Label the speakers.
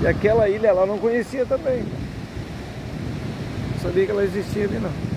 Speaker 1: E aquela ilha ela não conhecia também. Não sabia que ela existia ali não.